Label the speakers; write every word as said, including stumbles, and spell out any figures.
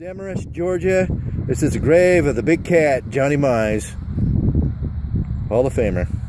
Speaker 1: Demorest, Georgia. This is the grave of the big cat, Johnny Mize, Hall of Famer.